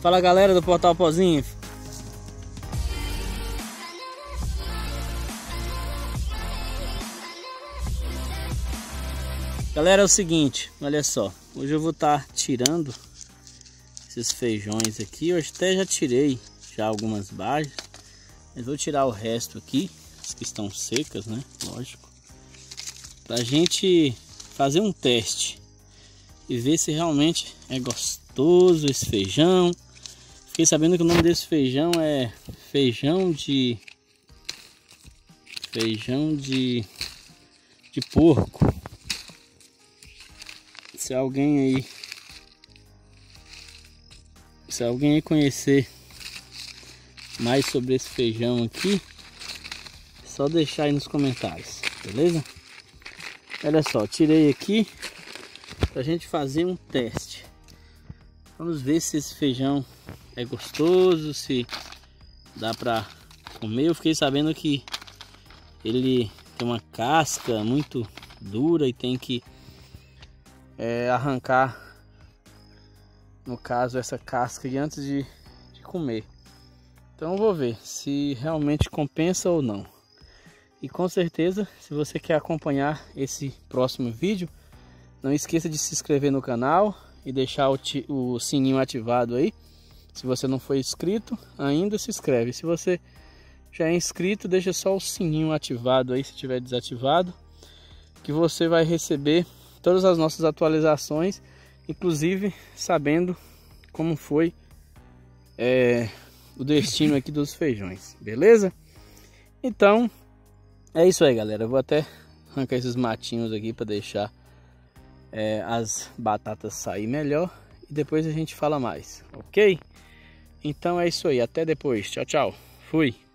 Fala galera do Portal Pozinho. Galera, é o seguinte, olha só, hoje eu vou estar tirando esses feijões aqui. Hoje até já tirei algumas bagens, mas vou tirar o resto aqui, as que estão secas, né? Lógico, pra gente fazer um teste e ver se realmente é gostoso esse feijão. Fiquei sabendo que o nome desse feijão é feijão de porco. Se alguém aí conhecer mais sobre esse feijão aqui, é só deixar aí nos comentários, beleza? Olha só, tirei aqui pra gente fazer um teste. Vamos ver se esse feijão é gostoso, se dá pra comer. Eu fiquei sabendo que ele tem uma casca muito dura e tem que arrancar, no caso, essa casca aí antes de comer. Então eu vou ver se realmente compensa ou não. E com certeza, se você quer acompanhar esse próximo vídeo, não esqueça de se inscrever no canal e deixar o sininho ativado aí. Se você não for inscrito ainda, se inscreve. Se você já é inscrito, deixa só o sininho ativado aí, se tiver desativado, que você vai receber todas as nossas atualizações, inclusive sabendo como foi o destino aqui dos feijões, beleza? Então é isso aí, galera. Eu vou até arrancar esses matinhos aqui para deixar as batatas sair melhor e depois a gente fala mais, ok? Então é isso aí, até depois, tchau, tchau, fui!